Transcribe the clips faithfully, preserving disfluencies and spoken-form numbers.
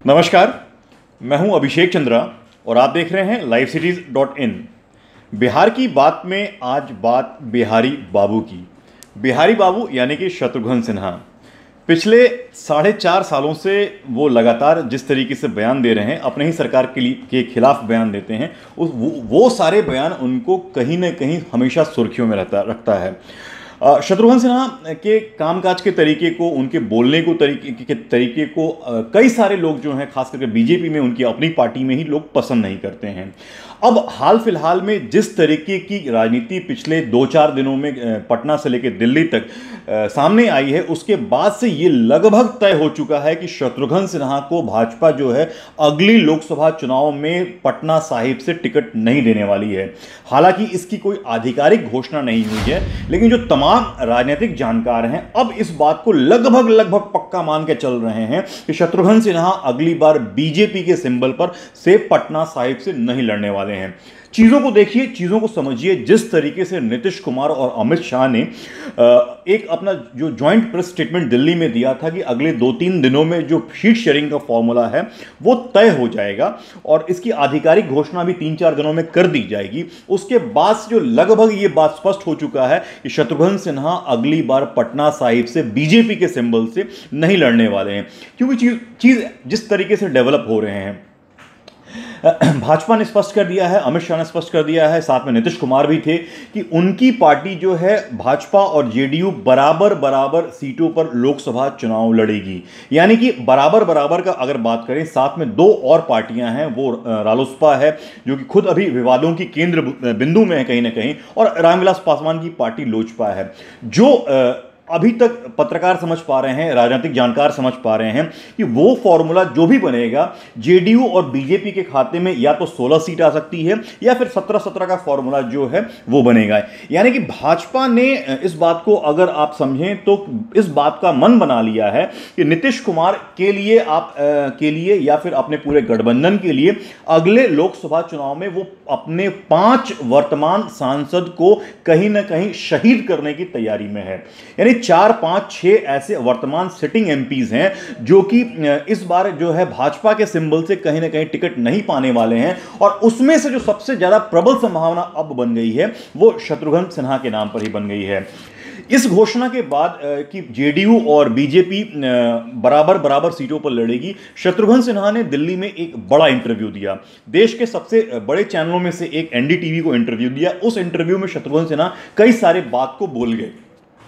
नमस्कार, मैं हूं अभिषेक चंद्रा और आप देख रहे हैं live cities dot in. Bihar की बात में आज बात बिहारी बाबू की। बिहारी बाबू यानी कि शत्रुघ्न सिन्हा पिछले साढ़े चार सालों से वो लगातार जिस तरीके से बयान दे रहे हैं, अपने ही सरकार के लिए के खिलाफ बयान देते हैं, उस वो, वो सारे बयान उनको कहीं ना कहीं हमेशा सुर्खियों में रहता रखता है। शत्रुघ्न सिन्हा के कामकाज के तरीके को, उनके बोलने को तरीके के तरीके को कई सारे लोग जो हैं, खास करके बीजेपी में, उनकी अपनी पार्टी में ही लोग पसंद नहीं करते हैं। अब हाल फिलहाल में जिस तरीके की राजनीति पिछले दो चार दिनों में पटना से लेकर दिल्ली तक सामने आई है, उसके बाद से ये लगभग तय हो चुका है कि शत्रुघ्न सिन्हा को भाजपा जो है अगली लोकसभा चुनाव में पटना साहिब से टिकट नहीं देने वाली है। हालांकि इसकी कोई आधिकारिक घोषणा नहीं हुई है, लेकिन जो तमाम राजनीतिक जानकार हैं अब इस बात को लगभग लगभग पक्का मान के चल रहे हैं कि शत्रुघ्न सिन्हा अगली बार बीजेपी के सिंबल पर से पटना साहिब से नहीं लड़ने वाले हैं। चीजों को देखिए, चीजों को समझिए। जिस तरीके से नीतीश कुमार और अमित शाह ने एक अपना जो ज्वाइंट प्रेस स्टेटमेंट दिल्ली में दिया था कि अगले दो तीन दिनों में जो सीट शेयरिंग का फॉर्मूला है वो तय हो जाएगा और इसकी आधिकारिक घोषणा भी तीन चार दिनों में कर दी जाएगी, उसके बाद से जो लगभग ये बात स्पष्ट हो चुका है कि शत्रुघ्न सिन्हा अगली बार पटना साहिब से बीजेपी के सिंबल से नहीं लड़ने वाले हैं। क्योंकि चीज चीज जिस तरीके से डेवलप हो रहे हैं, भाजपा ने स्पष्ट कर दिया है, अमित शाह ने स्पष्ट कर दिया है, साथ में नीतीश कुमार भी थे कि उनकी पार्टी जो है भाजपा और जेडीयू बराबर बराबर सीटों पर लोकसभा चुनाव लड़ेगी। यानी कि बराबर बराबर का अगर बात करें, साथ में दो और पार्टियां हैं, वो रालोसपा है जो कि खुद अभी विवादों की केंद्र बिंदु में है कहीं ना कहीं, और रामविलास पासवान की पार्टी लोजपा है। जो अभी तक पत्रकार समझ पा रहे हैं, राजनीतिक जानकार समझ पा रहे हैं कि वो फॉर्मूला जो भी बनेगा, जेडीयू और बीजेपी के खाते में या तो सोलह सीट आ सकती है या फिर सत्रह सत्रह का फॉर्मूला जो है वो बनेगा। यानी कि भाजपा ने इस बात को अगर आप समझें तो इस बात का मन बना लिया है कि नीतीश कुमार के लिए आप के लिए या फिर अपने पूरे गठबंधन के लिए अगले लोकसभा चुनाव में वो अपने पांच वर्तमान सांसद को कहीं ना कहीं शहीद करने की तैयारी में है। यानी चार पांच छह ऐसे वर्तमान सिटिंग एमपीज हैं जो कि इस बार जो है भाजपा के सिंबल से कहीं ना कहीं टिकट नहीं पाने वाले हैं, और उसमें से जो सबसे ज्यादा प्रबल संभावना अब बन गई है वो शत्रुघ्न सिन्हा के नाम पर ही बन गई है। इस घोषणा के बाद कि जेडीयू और बीजेपी बराबर बराबर सीटों पर लड़ेगी, शत्रुघ्न सिन्हा ने दिल्ली में एक बड़ा इंटरव्यू दिया। देश के सबसे बड़े चैनलों में से एक एनडीटीवी को इंटरव्यू दिया। उस इंटरव्यू में शत्रुघ्न सिन्हा कई सारे बात को बोल गए।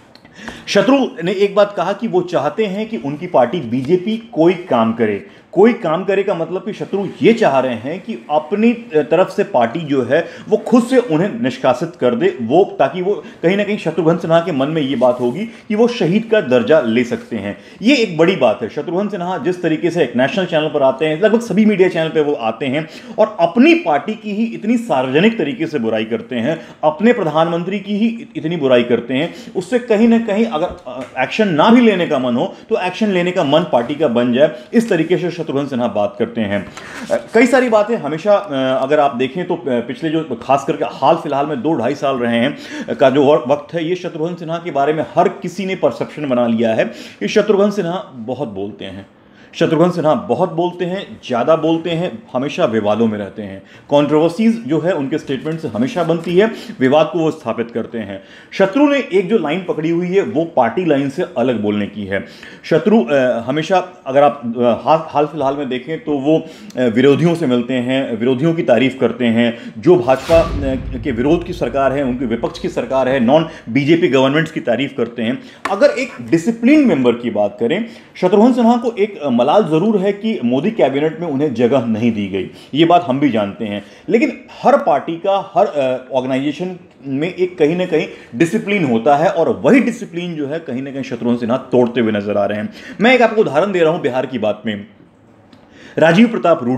शत्रु ने एक बात कहा कि वो चाहते हैं कि उनकी पार्टी बीजेपी कोई काम करे। कोई काम करे का मतलब कि शत्रु ये चाह रहे हैं कि अपनी तरफ से पार्टी जो है वो खुद से उन्हें निष्कासित कर दे, वो ताकि वो कहीं ना कहीं शत्रुघ्न सिन्हा के मन में ये बात होगी कि वो शहीद का दर्जा ले सकते हैं। ये एक बड़ी बात है। शत्रुघ्न सिन्हा जिस तरीके से एक नेशनल चैनल पर आते हैं, लगभग सभी मीडिया चैनल पर वो आते हैं और अपनी पार्टी की ही इतनी सार्वजनिक तरीके से बुराई करते हैं, अपने प्रधानमंत्री की ही इतनी बुराई करते हैं, उससे कहीं ना कहीं अगर एक्शन ना भी लेने का मन हो तो एक्शन लेने का मन पार्टी का बन जाए। इस तरीके से शत्रुघ्न सिन्हा बात करते हैं। कई सारी बातें हमेशा अगर आप देखें तो पिछले जो खास करके हाल फिलहाल में दो ढाई साल रहे हैं का जो वक्त है, ये शत्रुघ्न सिन्हा के बारे में हर किसी ने परसेप्शन बना लिया है कि शत्रुघ्न सिन्हा बहुत बोलते हैं। शत्रुघ्न सिन्हा बहुत बोलते हैं, ज़्यादा बोलते हैं, हमेशा विवादों में रहते हैं। कंट्रोवर्सीज जो है उनके स्टेटमेंट से हमेशा बनती है, विवाद को वो स्थापित करते हैं। शत्रु ने एक जो लाइन पकड़ी हुई है वो पार्टी लाइन से अलग बोलने की है। शत्रु हमेशा अगर आप हाल हाल फिलहाल में देखें तो वो विरोधियों से मिलते हैं, विरोधियों की तारीफ करते हैं। जो भाजपा के विरोध की सरकार है, उनकी विपक्ष की सरकार है, नॉन बीजेपी गवर्नमेंट्स की तारीफ करते हैं। अगर एक डिसिप्लिन मेंबर की बात करें, शत्रुघ्न सिन्हा को एक मलाल जरूर है कि मोदी कैबिनेट में उन्हें जगह नहीं दी गई, ये बात हम भी जानते हैं। लेकिन हर पार्टी का, हर ऑर्गेनाइजेशन में एक कहीं ना कहीं डिसिप्लिन होता है और वही डिसिप्लिन जो है कहीं ना कहीं शत्रुघ्न सिन्हा तोड़ते हुए नजर आ रहे हैं। मैं एक आपको उदाहरण दे रहा हूं बिहार की बात में। राजीव प्रताप रूडी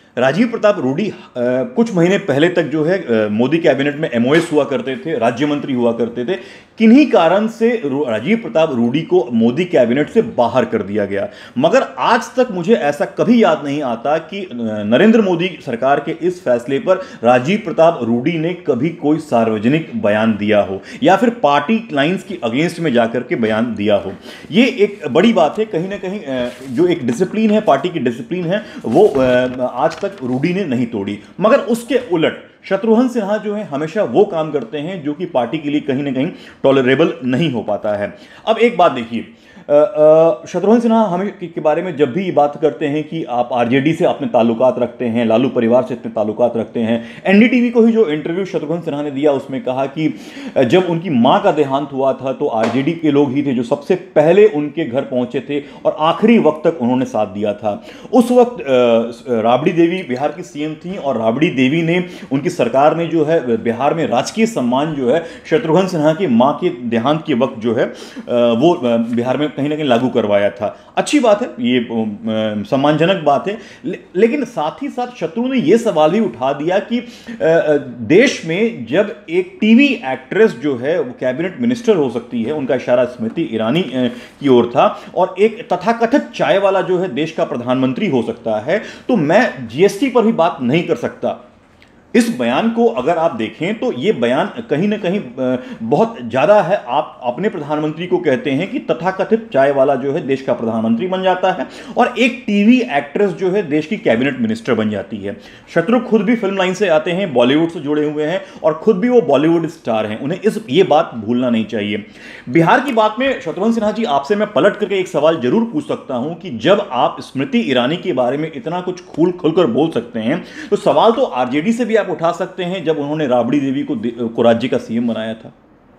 राजीव प्रताप रूडी अ, कुछ महीने पहले तक जो है अ, मोदी कैबिनेट में एमओएस हुआ करते थे, राज्य मंत्री हुआ करते थे। किन्हीं कारण से रू- राजीव प्रताप रूडी को मोदी कैबिनेट से बाहर कर दिया गया। मगर आज तक मुझे ऐसा कभी याद नहीं आता कि अ, नरेंद्र मोदी सरकार के इस फैसले पर राजीव प्रताप रूडी ने कभी कोई सार्वजनिक बयान दिया हो या फिर पार्टी लाइंस की अगेंस्ट में जाकर के बयान दिया हो। ये एक बड़ी बात है। कहीं ना कहीं अ, जो एक डिसिप्लिन है, पार्टी की डिसिप्लिन है, वो अ, आज तक रूडी ने नहीं तोड़ी। मगर उसके उलट शत्रुघ्न सिन्हा जो है हमेशा वो काम करते हैं जो कि पार्टी के लिए कहीं ना कहीं टॉलरेबल नहीं हो पाता है। अब एक बात देखिए, अ, अ, शत्रुघ्न सिन्हा हमें के, के बारे में जब भी ये बात करते हैं कि आप आरजेडी से अपने ताल्लुकात रखते हैं, लालू परिवार से अपने ताल्लुकात रखते हैं। एनडीटीवी को ही जो इंटरव्यू शत्रुघ्न सिन्हा ने दिया उसमें कहा कि अ, जब उनकी मां का देहांत हुआ था तो आरजेडी के लोग ही थे जो सबसे पहले उनके घर पहुंचे थे और आखिरी वक्त तक उन्होंने साथ दिया था। उस वक्त अ, राबड़ी देवी बिहार की सीएम थी और राबड़ी देवी ने, उनकी सरकार ने जो है बिहार में राजकीय सम्मान जो है शत्रुघ्न सिन्हा की मां के देहांत के वक्त जो है अ, वो अ, बिहार में कहीं ना कहीं लागू करवाया था। अच्छी बात है, ये अ, सम्मानजनक बात है। ले, लेकिन साथ ही साथ शत्रु ने यह सवाल भी उठा दिया कि अ, अ, देश में जब एक टीवी एक्ट्रेस जो है वो कैबिनेट मिनिस्टर हो सकती है, उनका इशारा स्मृति ईरानी अ, की ओर था, और एक तथाकथित चाय वाला जो है देश का प्रधानमंत्री हो सकता है, तो मैं जीएसटी पर भी बात नहीं कर सकता। इस बयान को अगर आप देखें तो यह बयान कहीं ना कहीं अ, बहुत ज्यादा है। आप अपने प्रधानमंत्री को कहते हैं कि तथाकथित चाय वाला जो है देश का प्रधानमंत्री बन जाता है और एक टीवी एक्ट्रेस जो है देश की कैबिनेट मिनिस्टर बन जाती है। शत्रु खुद भी फिल्म लाइन से आते हैं, बॉलीवुड से जुड़े हुए हैं और खुद भी वो बॉलीवुड स्टार हैं। उन्हें इस ये बात भूलना नहीं चाहिए। बिहार की बात में शत्रुघ्न सिन्हा जी, आपसे मैं पलट करके एक सवाल जरूर पूछ सकता हूं कि जब आप स्मृति ईरानी के बारे में इतना कुछ खुल खुलकर बोल सकते हैं तो सवाल तो आरजेडी से भी आप उठा सकते हैं जब उन्होंने राबड़ी देवी को को राज्य का सीएम बनाया था।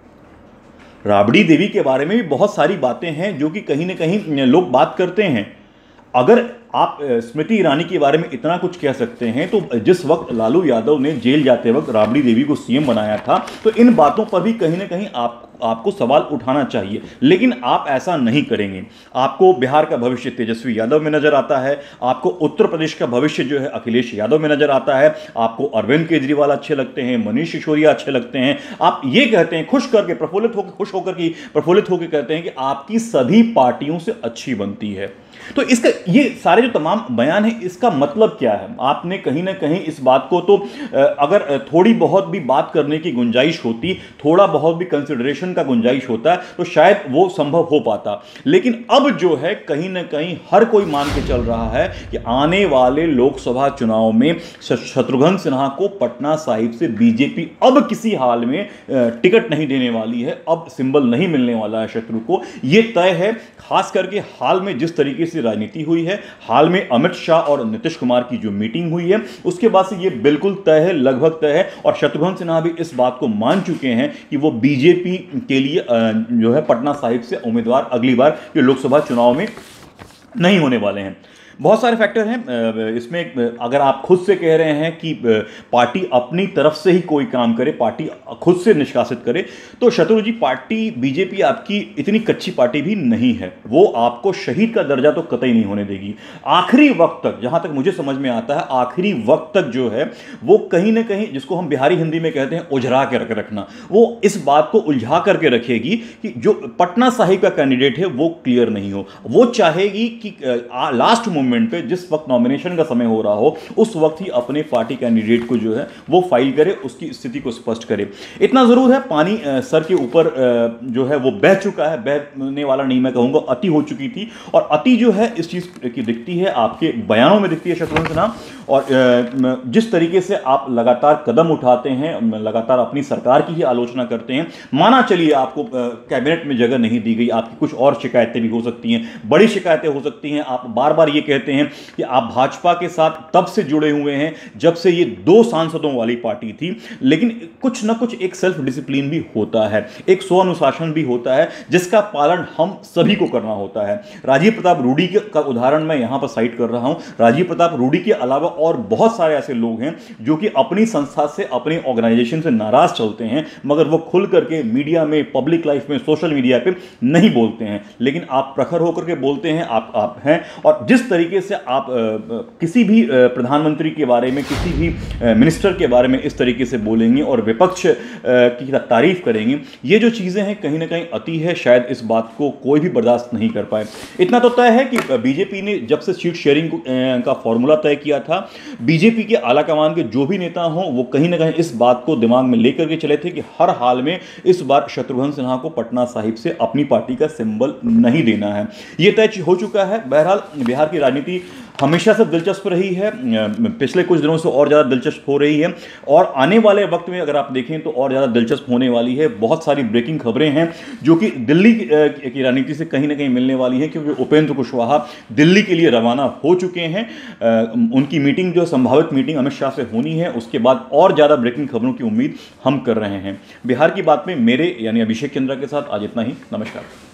राबड़ी देवी के बारे में भी बहुत सारी बातें हैं जो कि कहीं ना कहीं लोग बात करते हैं। अगर आप स्मृति ईरानी के बारे में इतना कुछ कह सकते हैं तो जिस वक्त लालू यादव ने जेल जाते वक्त राबड़ी देवी को सीएम बनाया था तो इन बातों पर भी कहीं ना कहीं आप आपको सवाल उठाना चाहिए। लेकिन आप ऐसा नहीं करेंगे। आपको बिहार का भविष्य तेजस्वी यादव में नजर आता है, आपको उत्तर प्रदेश का भविष्य जो है अखिलेश यादव में नजर आता है, आपको अरविंद केजरीवाल अच्छे लगते हैं, मनीष सिसोदिया अच्छे लगते हैं। आप ये कहते हैं खुश करके, प्रफुल्लित होकर, खुश होकर की प्रफुल्लित होकर कहते हैं कि आपकी सभी पार्टियों से अच्छी बनती है। तो इसका ये सारे जो तमाम बयान है, इसका मतलब क्या है? आपने कहीं ना कहीं इस बात को तो अगर थोड़ी बहुत भी बात करने की गुंजाइश होती, थोड़ा बहुत भी कंसिडरेशन का गुंजाइश होता तो शायद वो संभव हो पाता। लेकिन अब जो है कहीं ना कहीं हर कोई मान के चल रहा है कि आने वाले लोकसभा चुनाव में शत्रुघ्न सिन्हा को पटना साहिब से बीजेपी अब किसी हाल में टिकट नहीं देने वाली है, अब सिंबल नहीं मिलने वाला है शत्रु को, यह तय है। खास करके हाल में जिस तरीके से राजनीति हुई है, हाल में अमित शाह और नीतीश कुमार की जो मीटिंग हुई है, उसके बाद से यह बिल्कुल तय है, लगभग तय है। और शत्रुघ्न सिन्हा भी इस बात को मान चुके हैं कि वो बीजेपी के लिए जो है पटना साहिब से उम्मीदवार अगली बार के लोकसभा चुनाव में नहीं होने वाले हैं। बहुत सारे फैक्टर हैं इसमें। अगर आप खुद से कह रहे हैं कि पार्टी अपनी तरफ से ही कोई काम करे, पार्टी खुद से निष्कासित करे, तो शत्रु जी पार्टी बीजेपी आपकी इतनी कच्ची पार्टी भी नहीं है। वो आपको शहीद का दर्जा तो कतई नहीं होने देगी। आखिरी वक्त तक, जहां तक मुझे समझ में आता है, आखिरी वक्त तक जो है वो कहीं ना कहीं, जिसको हम बिहारी हिंदी में कहते हैं उजरा के रख रखना, वो इस बात को उलझा करके रखेगी कि जो पटना साहिब का कैंडिडेट है वो क्लियर नहीं हो। वो चाहेगी कि लास्ट मोमेंट पे, जिस वक्त नॉमिनेशन का समय हो रहा हो, उस वक्त ही अपने पार्टी कैंडिडेट को जो है वो फाइल करे, उसकी स्थिति को स्पष्ट करे। इतना जरूर है, पानी सर के ऊपर जो है वो बह चुका है, बहने वाला नहीं मैं कहूंगा, अति हो चुकी थी। और अति जो है इस चीज की दिखती है आपके बयानों में दिखती है शत्रुघ्न सिन्हा। और जिस तरीके से आप लगातार कदम उठाते हैं, लगातार अपनी सरकार की ही आलोचना करते हैं। माना चलिए आपको कैबिनेट में जगह नहीं दी गई, आपकी कुछ और शिकायतें भी हो सकती हैं, बड़ी शिकायतें हो सकती हैं। आप बार बार ये कहते हैं कि आप भाजपा के साथ तब से जुड़े हुए हैं जब से ये दो सांसदों वाली पार्टी थी। लेकिन कुछ ना कुछ एक सेल्फ डिसिप्लिन भी होता है, एक स्व अनुशासन भी होता है, जिसका पालन हम सभी को करना होता है। राजीव प्रताप रूडी का उदाहरण मैं यहां पर साइट कर रहा हूं। राजीव प्रताप रूडी के अलावा और बहुत सारे ऐसे लोग हैं जो कि अपनी संस्था से, अपनी ऑर्गेनाइजेशन से नाराज चलते हैं, मगर वो खुल करके मीडिया में, पब्लिक लाइफ में, सोशल मीडिया पे नहीं बोलते हैं। लेकिन आप प्रखर होकर के बोलते हैं, आप आप हैं। और जिस तरीके तरीके से आप किसी भी प्रधानमंत्री के बारे में, किसी भी मिनिस्टर के बारे में इस तरीके से बोलेंगे और विपक्ष की तारीफ करेंगे, ये जो चीज़ें हैं कहीं ना कहीं अति है। शायद इस बात को कोई भी बर्दाश्त नहीं कर पाए। इतना तो तय है कि बीजेपी ने जब से सीट शेयरिंग का फॉर्मूला तय किया था, बीजेपी के आला कमान के जो भी नेता हों वो कहीं ना कहीं इस बात को दिमाग में लेकर के चले थे कि हर हाल में इस बार शत्रुघ्न सिन्हा को पटना साहिब से अपनी पार्टी का सिंबल नहीं देना है। ये तय हो चुका है। बहरहाल बिहार की राजनीति हमेशा से दिलचस्प रही है, पिछले कुछ दिनों से और ज़्यादा दिलचस्प हो रही है और आने वाले वक्त में अगर आप देखें तो और ज़्यादा दिलचस्प होने वाली है। बहुत सारी ब्रेकिंग खबरें हैं जो कि दिल्ली की राजनीति से कहीं ना कहीं मिलने वाली हैं, क्योंकि उपेंद्र कुशवाहा दिल्ली के लिए रवाना हो चुके हैं। उनकी मीटिंग जो संभावित मीटिंग अमित शाह से होनी है, उसके बाद और ज़्यादा ब्रेकिंग खबरों की उम्मीद हम कर रहे हैं। बिहार की बात में मेरे यानी अभिषेक चंद्रा के साथ आज इतना ही। नमस्कार।